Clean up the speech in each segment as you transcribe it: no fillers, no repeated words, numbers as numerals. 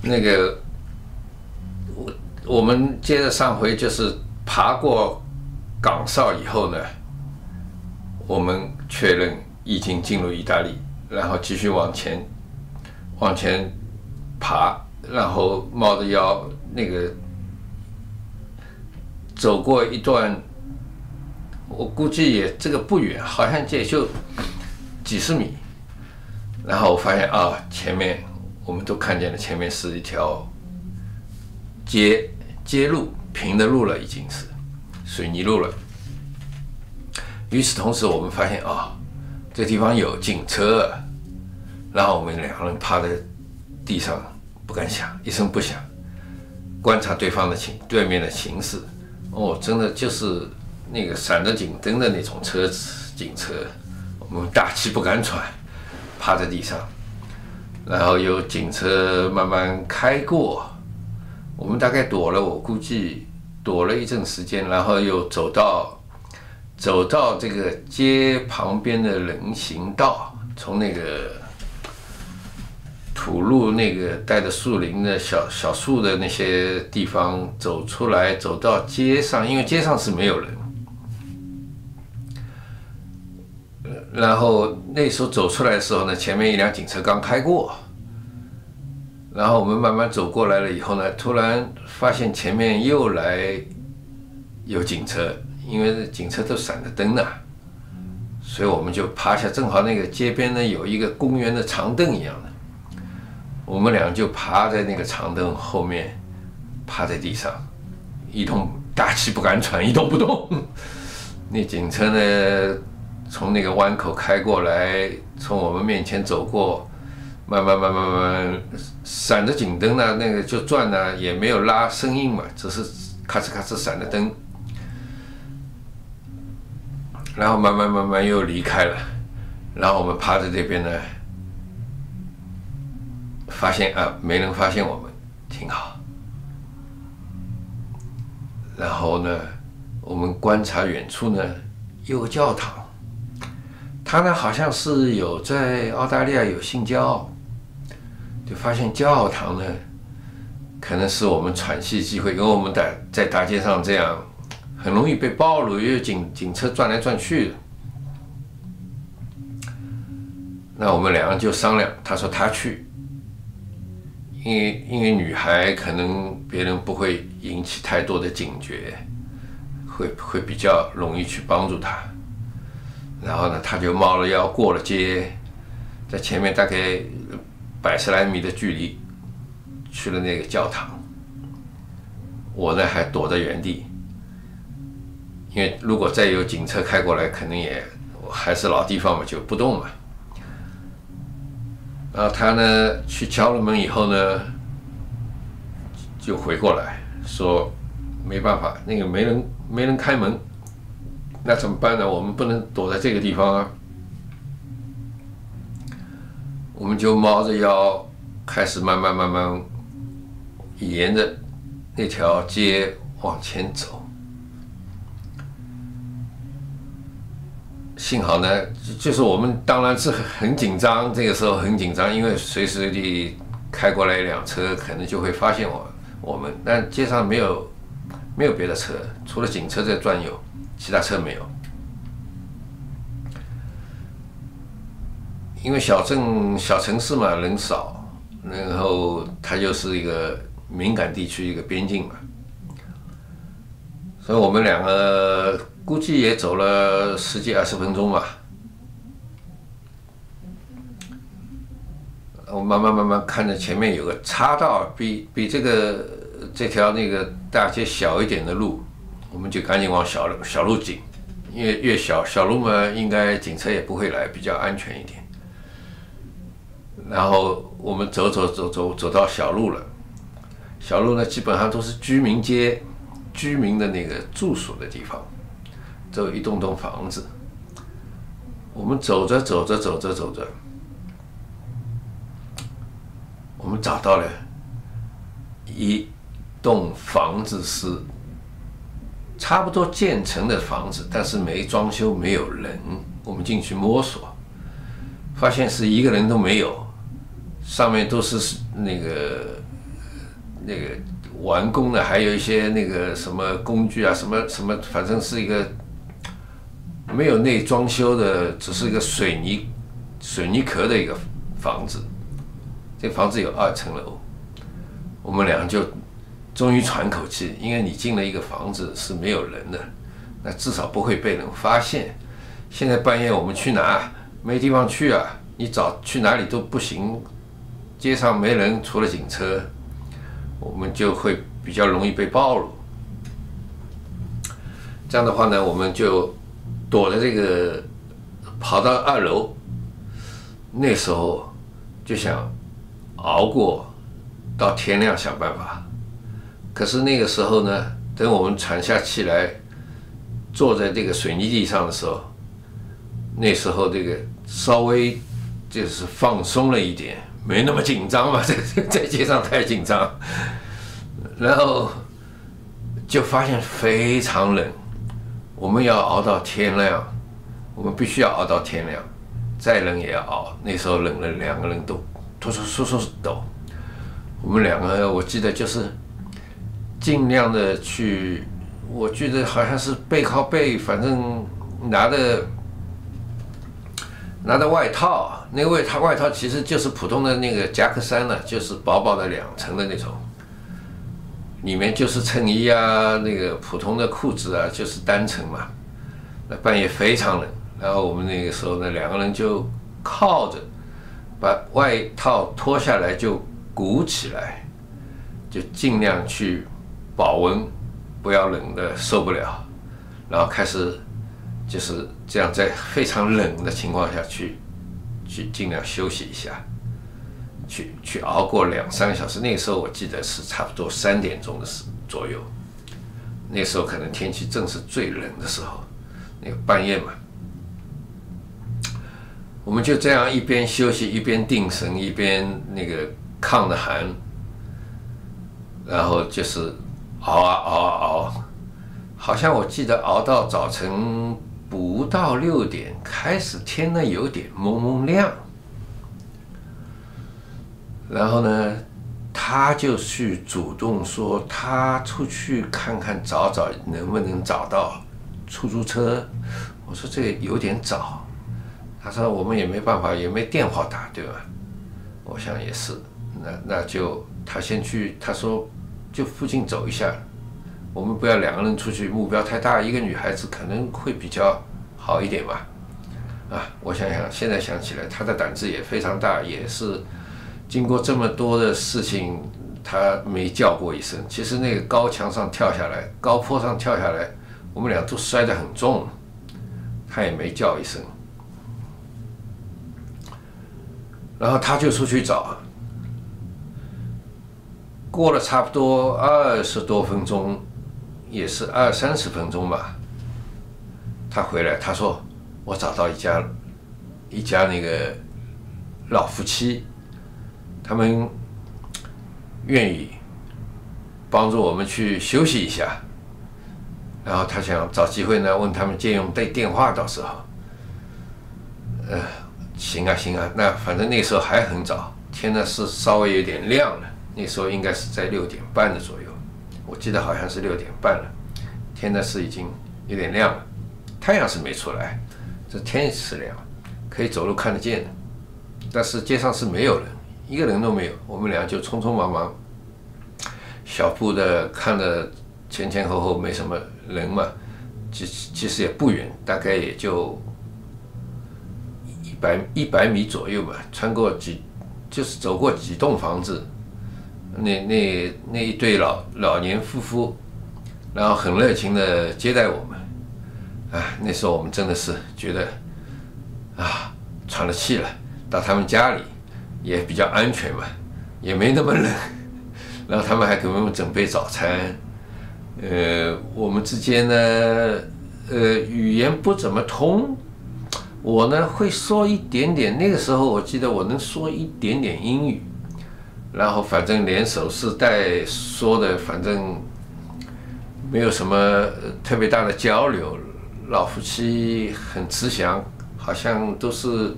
那个我们接着上回就是爬过岗哨以后呢，我们确认已经进入意大利，然后继续往前爬，然后冒着腰那个走过一段，我估计也这个不远，好像也就几十米，然后我发现啊，前面我们都看见了，前面是一条街路，平的路了，已经是水泥路了。与此同时，我们发现啊，这地方有警车，然后我们两个人趴在地上，不敢响，一声不响，观察对面的形势。哦，真的就是那个闪着警灯的那种警车，我们大气不敢喘，趴在地上，然后有警车慢慢开过，我们大概我估计躲了一阵时间，然后又走到这个街旁边的人行道，从那个土路那个带着树林的小树的那些地方走出来，走到街上，因为街上是没有人。然后那时候走出来的时候呢，前面一辆警车刚开过，然后我们慢慢走过来了以后呢，突然发现前面又来有警车，因为警车都闪着灯呢，所以我们就趴下，正好那个街边呢有一个公园的长凳一样的，我们俩就趴在那个长凳后面，趴在地上，大气不敢喘，一动不动。那警车呢，从那个弯口开过来，从我们面前走过，慢慢闪着警灯呢，那个就转呢，也没有拉声音嘛，只是咔哧咔哧闪着灯，然后慢慢又离开了，然后我们趴在这边呢，发现没人发现我们，挺好。然后呢，我们观察远处呢有个教堂，他呢好像是有在澳大利亚有信教，就发现教堂呢可能是我们喘息机会，因为我们在大街上这样很容易被暴露，因为警车转来转去的。那我们两个就商量，他说他去，因为女孩可能别人不会引起太多的警觉，会比较容易去帮助她。然后呢，他就冒了腰过了街，在前面大概100来米的距离去了那个教堂。我呢还躲在原地，因为如果再有警车开过来，肯定还是老地方嘛，就不动嘛。然后他呢去敲了门以后呢，就回过来说没办法，那个没人开门，那怎么办呢？我们不能躲在这个地方啊。我们就猫着腰开始慢慢沿着那条街往前走。幸好呢，就是我们当然是很紧张，这个时候很紧张，因为随时随地开过来一辆车，可能就会发现我们。但街上没有别的车，除了警车在转悠，其他车没有。因为小城市嘛，人少，然后它又是一个敏感地区，一个边境嘛，所以我们两个估计也走了10几20分钟吧。我慢慢看着前面有个岔道，比这条那个大街小一点的路，我们就赶紧往小路进，因为越小路嘛，应该警车也不会来，比较安全一点。然后我们走到小路了，小路呢基本上都是居民街，居民的那个住所的地方，都有一栋房子。我们走着，我们找到了一栋房子，是差不多建成的房子，但是没装修，没有人。我们进去摸索，发现是一个人都没有，上面都是那个那个完工的，还有一些那个什么工具啊，什么，反正是一个没有内装修的，只是一个水泥壳的一个房子。这房子有2层楼，我们俩就终于喘口气，因为你进了一个房子是没有人的，那至少不会被人发现。现在半夜我们去哪？没地方去啊！你找去哪里都不行，街上没人，除了警车，我们就会比较容易被暴露。这样的话呢，我们就躲在这个跑到2楼，那时候就想熬过到天亮想办法。可是那个时候呢，等我们喘下气来，坐在这个水泥地上的时候，那时候这个稍微就是放松了一点，没那么紧张嘛，在街上太紧张，然后就发现非常冷。我们要熬到天亮，我们必须要熬到天亮，再冷也要熬。那时候冷了，2个人都哆抖。我们2个，我记得就是尽量的去，我记得好像是背靠背，反正拿的外套，那个外套其实就是普通的那个夹克衫了，就是薄薄的2层的那种，里面就是衬衣啊，那个普通的裤子啊，就是单层嘛。那半夜非常冷，然后我们那个时候呢，2个人就靠着，把外套脱下来就鼓起来，就尽量去保温，不要冷的受不了，然后开始就是这样，在非常冷的情况下去尽量休息一下，去熬过2-3个小时。那个时候我记得是差不多3点钟的左右，那时候可能天气正是最冷的时候，那个半夜嘛，我们就这样一边休息一边定神，一边那个抗着寒，然后就是熬，好像我记得熬到早晨不到6点，开始天呢有点蒙蒙亮，然后呢，他就去主动说他出去看看找能不能找到出租车。我说这个有点早，他说我们也没办法，也没电话打，对吧？我想也是，那就他先去，他说就附近走一下。我们不要2个人出去，目标太大，一个女孩子可能会比较好一点吧。我想想，现在想起来，她的胆子也非常大，也是经过这么多的事情，她没叫过一声。其实那个高墙上跳下来，高坡上跳下来，我们俩都摔得很重，她也没叫一声。然后她就出去找，过了差不多20多分钟。也是20-30分钟吧，他回来，他说我找到一家那个老夫妻，他们愿意帮助我们去休息一下，然后他想找机会呢，问他们借用电话，到时候，行啊，那反正那时候还很早，天呢是稍微有点亮了，那时候应该是在6点半的左右。我记得好像是6点半了，天呢是已经有点亮了，太阳是没出来，这天是亮，可以走路看得见的，但是街上是没有人，一个人都没有。我们俩就匆匆忙忙，小步的看着前后没什么人嘛，其实也不远，大概也就100米左右吧，就是走过几栋房子。那一对老年夫妇，然后很热情的接待我们，那时候我们真的是觉得喘了气了，到他们家里也比较安全嘛，也没那么冷，然后他们还给我们准备早餐，我们之间呢，语言不怎么通，我呢会说一点点，那个时候我记得我能说一点点英语。然后反正连手势带说的，反正没有什么特别大的交流。老夫妻很慈祥，好像都是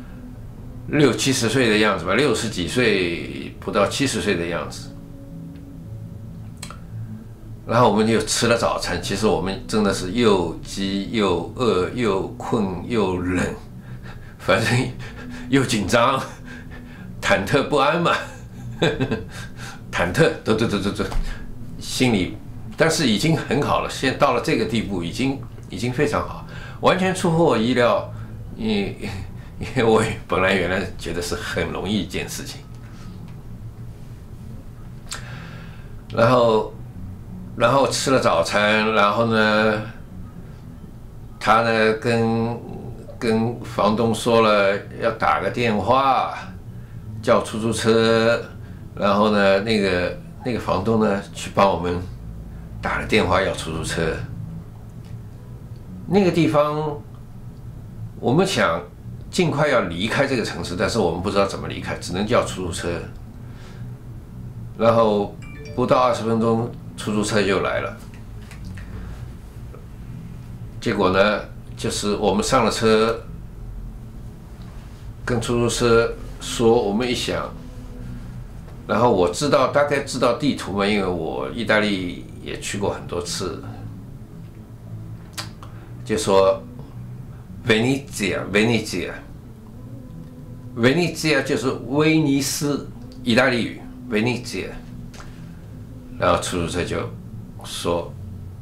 60-70岁的样子吧，60几岁不到70岁的样子。 然后我们就吃了早餐。其实我们真的是又饥又饿又困又冷，反正又紧张、忐忑不安嘛，忐忑，对，心里，但是已经很好了。现在到了这个地步，已经非常好，完全出乎我意料。因为我本来原来觉得是很容易一件事情，然后吃了早餐，然后呢，他呢跟房东说了要打个电话叫出租车，然后呢那个房东呢去帮我们打了电话要出租车。那个地方我们想尽快要离开这个城市，但是我们不知道怎么离开，只能叫出租车。然后不到20分钟，出租车就来了。结果呢，就是我们上了车，跟出租车说，我们一想，然后我大概知道地图嘛，因为我意大利也去过很多次，就说威尼斯就是威尼斯，意大利语威尼斯。然后出租车就说，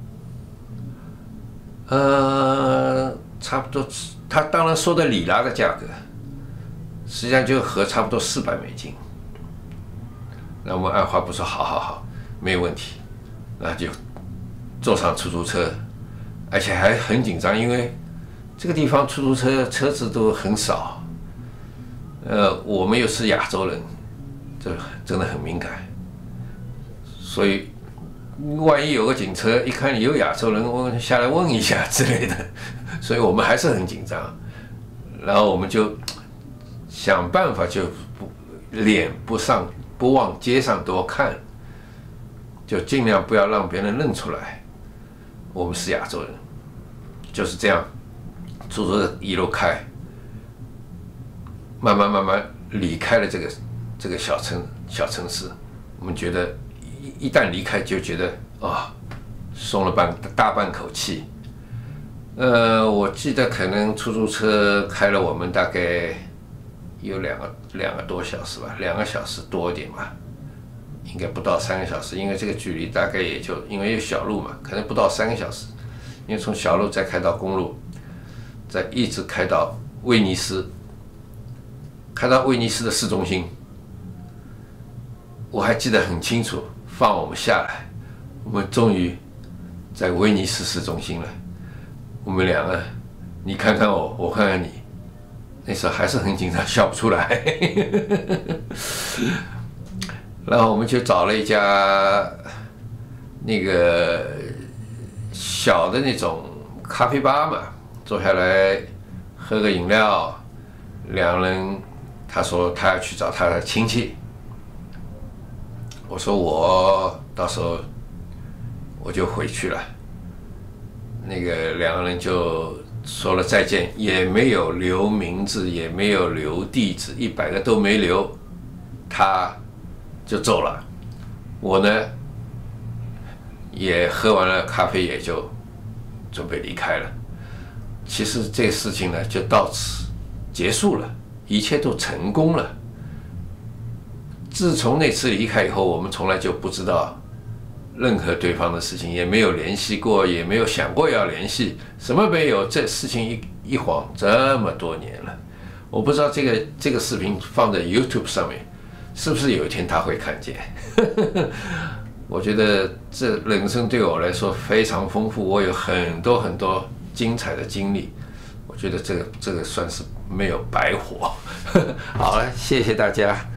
差不多，他当然说的里拉的价格，实际上就合差不多$400。那我们二话不说，好，没有问题，那就坐上出租车，而且还很紧张，因为这个地方出租车子都很少，我们又是亚洲人，这真的很敏感。所以，万一有个警车一看你有亚洲人，我下来问一下之类的，所以我们还是很紧张。然后我们就想办法，就脸不往街上多看，就尽量不要让别人认出来我们是亚洲人。就是这样，出租车一路开，慢慢离开了这个小城市。我们觉得。一旦离开，就觉得松了大半口气。我记得可能出租车开了我们大概有两个多小时吧，2个小时多一点吧，应该不到3个小时，因为这个距离大概也就因为有小路嘛，可能不到3个小时，因为从小路再开到公路，再一直开到威尼斯，开到威尼斯的市中心，我还记得很清楚。放我们下来，我们终于在威尼斯市中心了。我们两个，你看看我，我看看你，那时候还是很紧张，笑不出来。然后我们就找了一家那个小的那种咖啡吧嘛，坐下来喝个饮料。两人，他说他要去找他的亲戚。我说我到时候我就回去了。那个两个人就说了再见，也没有留名字，也没有留地址，100个都没留，他就走了。我呢也喝完了咖啡，也就准备离开了。其实这个事情呢就到此结束了，一切都成功了。自从那次离开以后，我们从来就不知道任何对方的事情，也没有联系过，也没有想过要联系，什么没有。这事情一晃这么多年了，我不知道这个视频放在 YouTube 上面，是不是有一天他会看见？我觉得这人生对我来说非常丰富，我有很多精彩的经历，我觉得这个算是没有白活。好了，谢谢大家。